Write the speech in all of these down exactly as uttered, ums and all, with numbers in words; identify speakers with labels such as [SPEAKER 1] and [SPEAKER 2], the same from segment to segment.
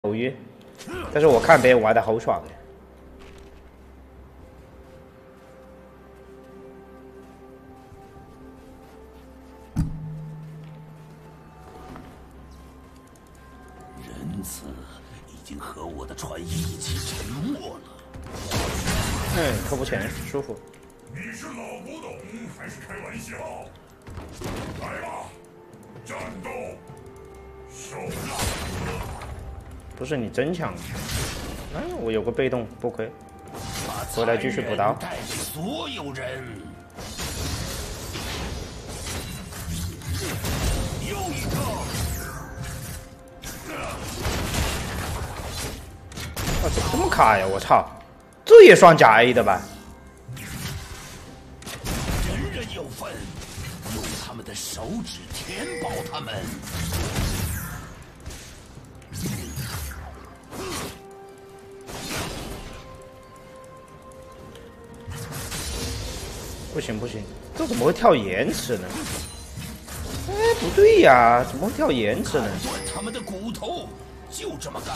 [SPEAKER 1] 偶遇，但是我看别人玩的好爽的。
[SPEAKER 2] 仁慈已经和我的船一起沉没了。
[SPEAKER 1] 嗯，扣不钱，舒服。
[SPEAKER 3] 你是老古董还是开玩笑？来吧，战斗！受让！
[SPEAKER 1] 不是你真强。哎，我有个被动，不亏。回来继续补刀。
[SPEAKER 2] 带给所有人。又一个。
[SPEAKER 1] 哇，怎么这么卡呀！我操，这也算假 A 的吧？
[SPEAKER 2] 人人有份，用他们的手指填饱他们。
[SPEAKER 1] 不行不行，这怎么会跳延迟呢？哎，不对呀，怎么会跳延迟呢？
[SPEAKER 2] 断他们的骨头，就这么干。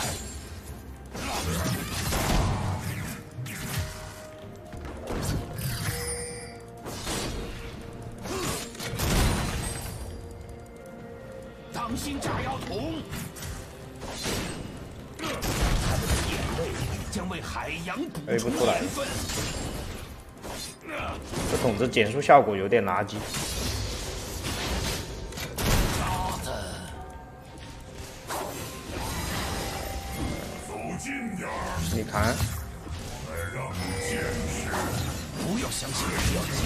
[SPEAKER 2] 当心炸药桶！他们的眼泪将为海洋补充盐分。
[SPEAKER 1] 这筒子减速效果有点垃圾。
[SPEAKER 2] 渣子，
[SPEAKER 3] 走近点儿！
[SPEAKER 1] 你看，
[SPEAKER 3] 再让你见识！
[SPEAKER 2] 不要相信标记。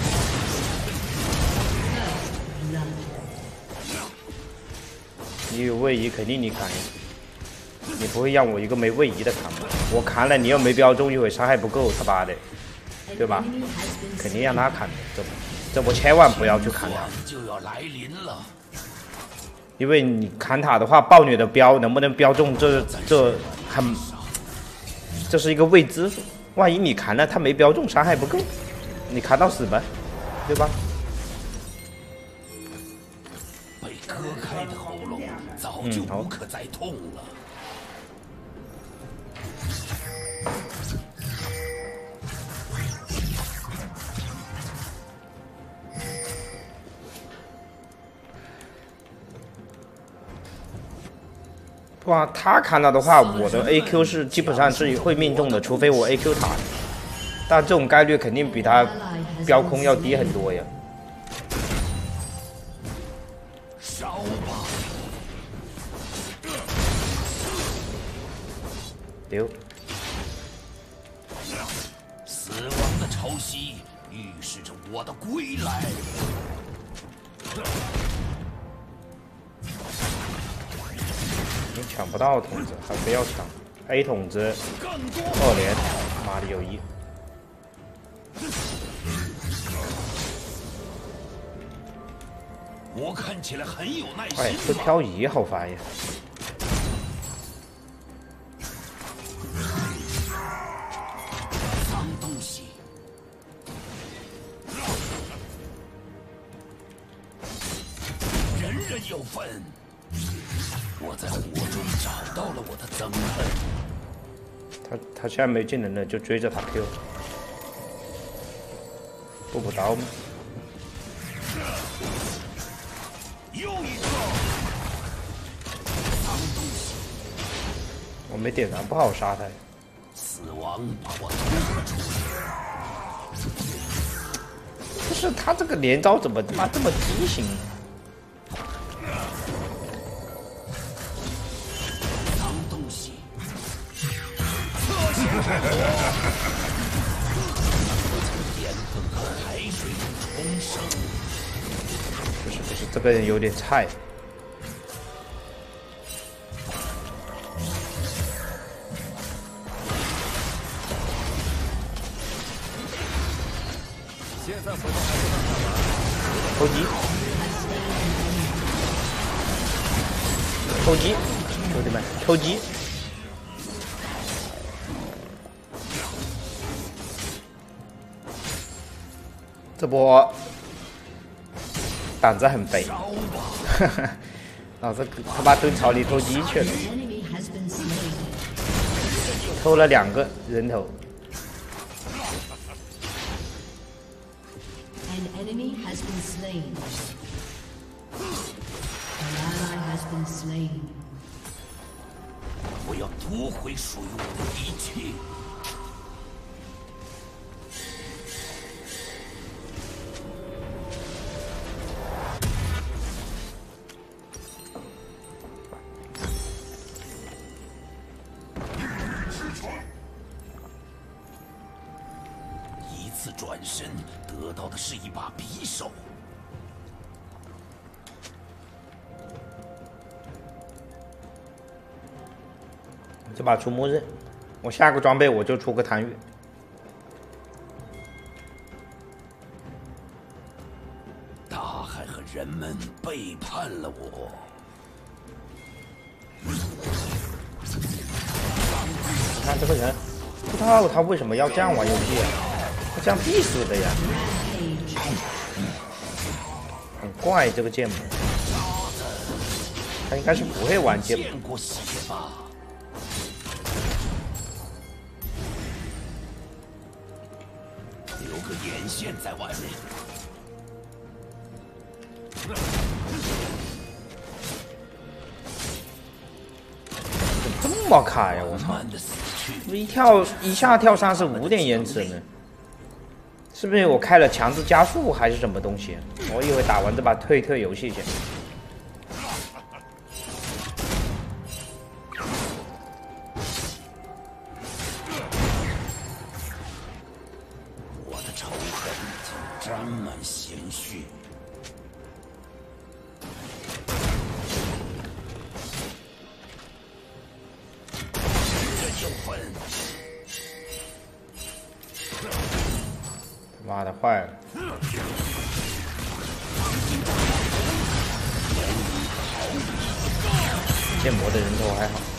[SPEAKER 1] 你有位移，肯定你砍。你不会让我一个没位移的砍吧？我砍了，你又没标中，一会伤害不够，他妈的，对吧？肯定让他砍的，这这我千万不要去砍他。
[SPEAKER 2] 就要来临了。
[SPEAKER 1] 因为你砍塔的话，暴虐的标能不能标中，这这很，这是一个未知数。万一你砍了，他没标中，伤害不够，你砍到死吧，对吧？
[SPEAKER 2] 被割开的喉咙早就无可再痛了。
[SPEAKER 1] 哇，他砍了的话，我的 A Q 是基本上是会命中的，除非我 A Q 塔。但这种概率肯定比他标空要低很多呀。
[SPEAKER 2] 烧吧！
[SPEAKER 1] 丢。
[SPEAKER 2] 死亡的潮汐预示着我的归来。
[SPEAKER 1] 你抢不到筒子，还非要抢 A 筒子，二连，妈的有一。
[SPEAKER 2] 我看起来很有耐心。
[SPEAKER 1] 哎，这漂移好烦呀！
[SPEAKER 2] 脏东西。人人有份。我在火中找到了我的憎恨。
[SPEAKER 1] 他他现在没技能了，就追着他 Q。不补刀吗？
[SPEAKER 2] 又一个脏东西。
[SPEAKER 1] 我没点燃，不好杀他。
[SPEAKER 2] 死亡把我拖了出来。
[SPEAKER 1] 不是他这个连招怎么他妈这么畸形？
[SPEAKER 2] 脏东西。侧线盐分和海水中重生。
[SPEAKER 1] 不是不是，这个人有点菜。偷鸡，偷鸡，兄弟们，偷鸡！这波胆子很肥，老子他妈蹲草里偷鸡去了。 偷了两个人头。
[SPEAKER 4] An enemy has been slain. An ally has been slain.
[SPEAKER 2] 我要夺回属于我的一切。一次转身得到的是一把匕首。
[SPEAKER 1] 这把出木刃，我下个装备我就出个贪欲。
[SPEAKER 2] 大海和人们背叛了我。
[SPEAKER 1] 你看这个人，不知道他为什么要这样玩游戏啊？他这样必死的呀，很怪这个剑魔。他应该是不会玩剑魔。
[SPEAKER 2] 见过血吧？ 留个眼线在外面。
[SPEAKER 1] 怎么这么卡呀！我操！
[SPEAKER 2] 慢慢的死去。
[SPEAKER 1] 一跳一下跳三十五点延迟呢？是不是我开了强制加速还是什么东西？我以为打完这把退退游戏去。
[SPEAKER 2] 我的仇恨已经沾满鲜血。这就分。
[SPEAKER 1] 妈的，坏了！剑魔的人头还好，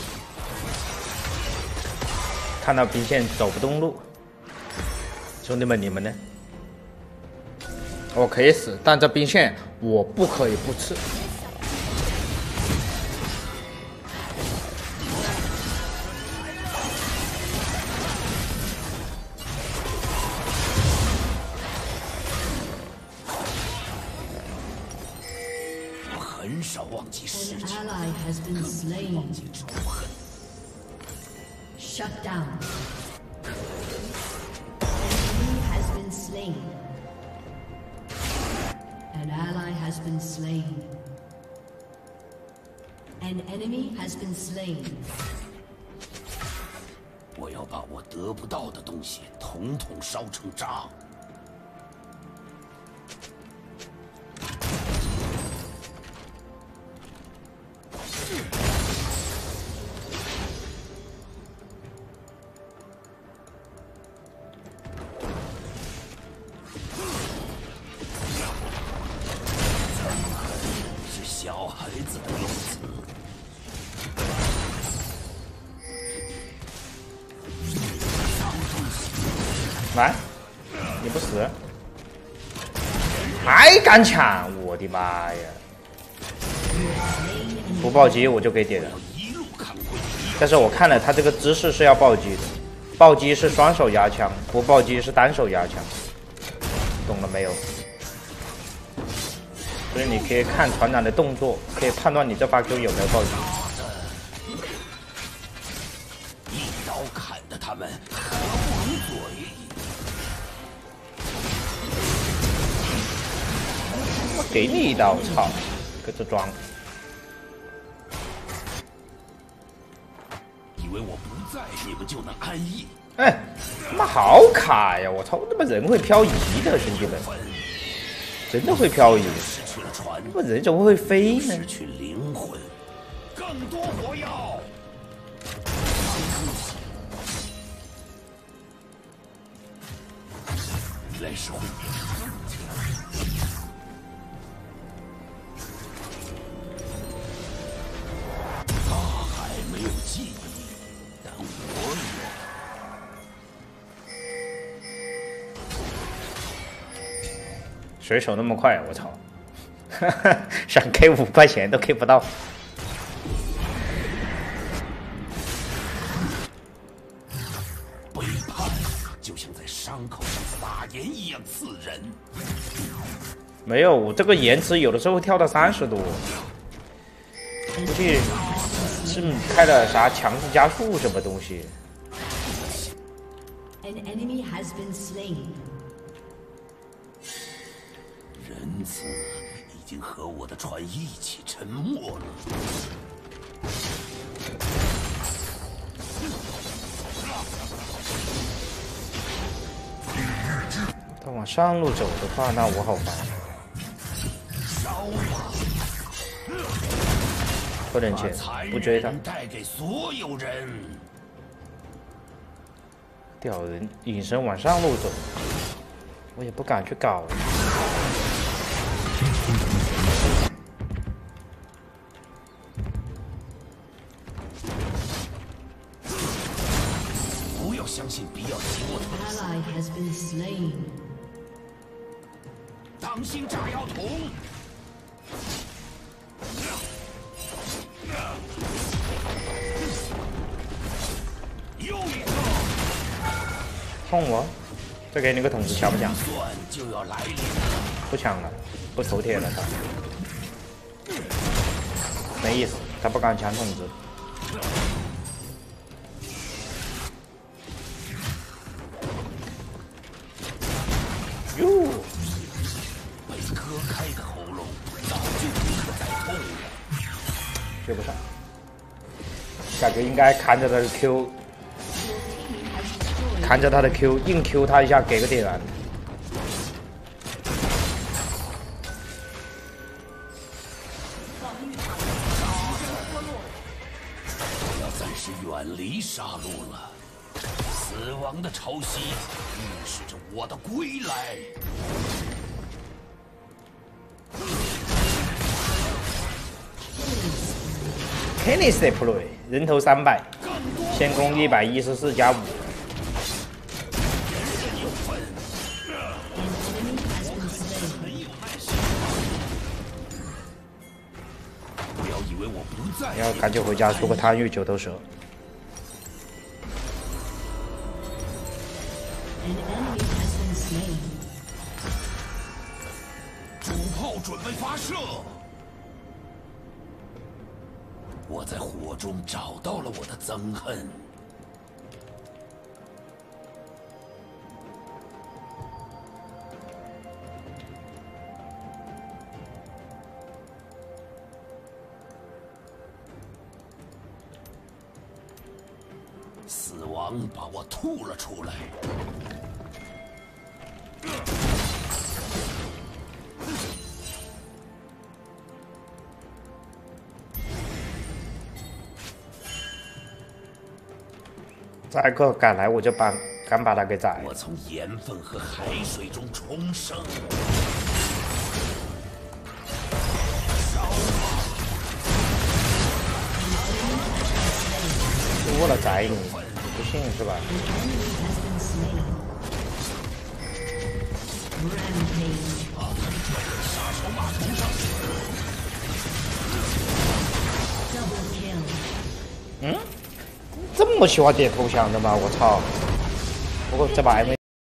[SPEAKER 1] 看到兵线走不动路。兄弟们，你们呢？我可以死，但这兵线我不可以不吃。
[SPEAKER 2] 很少忘记失
[SPEAKER 4] An
[SPEAKER 2] 去，
[SPEAKER 4] ally has been slain.
[SPEAKER 2] 忘记仇恨。
[SPEAKER 4] Shut down. An enemy has been slain. An ally has been slain. An enemy has been slain.
[SPEAKER 2] 我要把我得不到的东西统统烧成渣。 是小孩子的用词。
[SPEAKER 1] 来，你不死，还敢抢！我的妈呀！不暴击我就给点了。
[SPEAKER 2] 一路看过去，
[SPEAKER 1] 但是我看了他这个姿势是要暴击的，暴击是双手压枪，不暴击是单手压枪，懂了没有？所以你可以看船长的动作，可以判断你这发 Q 有没有暴击。
[SPEAKER 2] 一刀砍得他们合不嘴。
[SPEAKER 1] 我给你一刀，操，搁这装。
[SPEAKER 2] 以为我不在，你们就能安逸？
[SPEAKER 1] 哎，他妈好卡呀！我操，他妈人会漂移的，兄弟们，真的会漂移。
[SPEAKER 2] 失去了船，
[SPEAKER 1] 我人怎么会飞呢？
[SPEAKER 2] 失去灵魂，更多火药。来时会。大海没有记忆。 但我有。
[SPEAKER 1] 水手那么快，我操！想 K 五块钱都 K 不到。
[SPEAKER 2] 背叛就像在伤口上撒盐一样刺人。
[SPEAKER 1] 没有，我这个延迟有的时候会跳到三十多，估计是开了啥强制加速什么东西。
[SPEAKER 4] An enemy has been slain.
[SPEAKER 2] 仁慈已经和我的船一起沉没了。
[SPEAKER 1] 他往上路走的话，那我好烦。不能接，不追他。
[SPEAKER 2] 带给所有人。
[SPEAKER 1] 吊人隐身往上路走，我也不敢去搞。
[SPEAKER 2] 不要相信比较急我的
[SPEAKER 4] Ally has been slain.
[SPEAKER 2] 当心炸药桶！又一个。
[SPEAKER 1] 冲我！再给你个桶子，抢不抢？
[SPEAKER 2] 就要来临
[SPEAKER 1] 不抢了，不头铁了他，没意思，他不敢抢桶子。哟，
[SPEAKER 2] 被割开的喉咙早就不可再痛了。
[SPEAKER 1] 追不上，感觉应该看着他的 Q。 看着他的 Q， 硬 Q 他一下，给个点燃。
[SPEAKER 2] 我要暂时远离杀戮了。死亡的潮汐预示着我的归来。
[SPEAKER 1] Kenny deploy 人头三百，先攻一百一十四加五。 要赶紧回家出个贪欲九头蛇。
[SPEAKER 2] 主炮准备发射。我在火中找到了我的憎恨。死亡把我吐了出来。
[SPEAKER 1] 再个赶来，我就把敢把他给宰。
[SPEAKER 2] 我从盐分和海水中重生。
[SPEAKER 1] 多了宰你，不信是吧？ 嗯，这么喜欢点投降的吗？我操！不过这把 M。